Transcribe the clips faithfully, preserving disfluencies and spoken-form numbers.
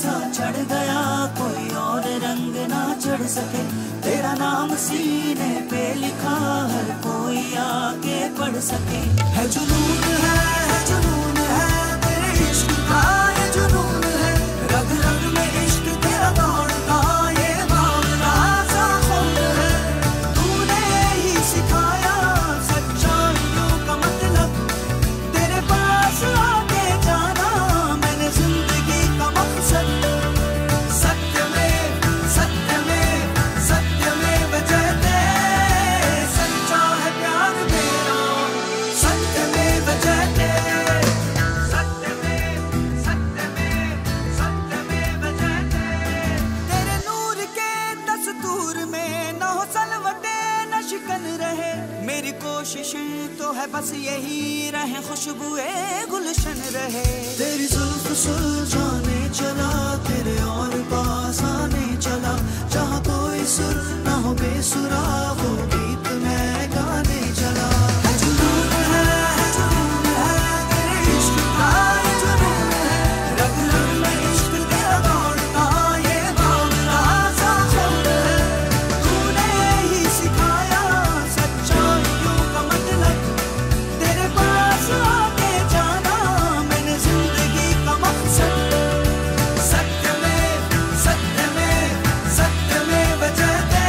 सा चढ़ गया, कोई और रंग ना चढ़ सके। तेरा नाम सीने पे लिखा, हर कोई आके पढ़ सके। है जुनून है, है जुनून है, तेरे इश्क का ये जुनून है। रग रग में इश्क तेरा दौड़ता, ये भावना सा खून है। तूने ही सिखाया सच्चाइयों का मतलब, तेरे पास आके जाना मैंने जिंदगी का मकसद। सत्य में सत्य में सत्य में बजते, सच्चा है प्यार मेरा, सत्य में बजते। सत्य में सत्य में सत्य में बजते। तेरे नूर के दस्तूर में न हो सलवटे न शिकन रहे। मेरी कोशिश तो है बस यही रहे, खुशबुए गुलशन रहे। तेरी जुल्फ सुलझाने चला, तेरे और पास आने चला। जहाँ कोई सुर ना हो बेसुरा, वो गीत मैं गाने चला। है जुनून है, है जुनून है, तेरे इश्क का ये जुनून है। रग रग में इश्क तेरा दौड़ता, ये भावना सा खून है। तूने ही सिखाया सच्चाइयों का मतलब, तेरे पास आके जाना मैंने जिंदगी का मकसद। सत्य में सत्य में सत्य में बजते,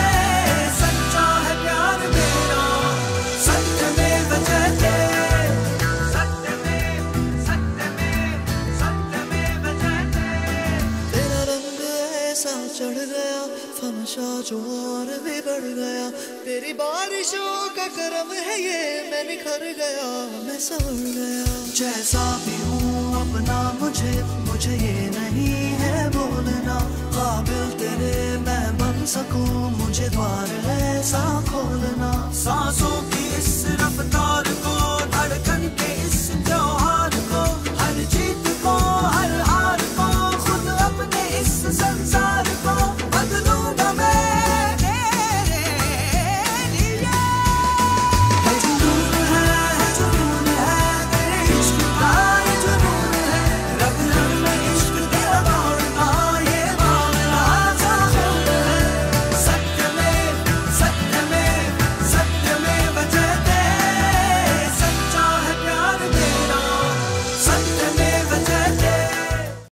सच्चा है प्यार मेरा, सत्य में बजते। सत्य में सत्य में सत्य में बजते। तेरा रंग ऐसा चढ़ गया, फनशा जो और भी बढ़ गया। तेरी बारिशों का करम है ये, मैं निखर गया, मैं संवर गया। जैसा भी हूँ अपना मुझे, मुझे ये नहीं है बोलना। काबिल तेरे मैं बन सकूं, मुझे द्वार ऐसा खोलना। सांसों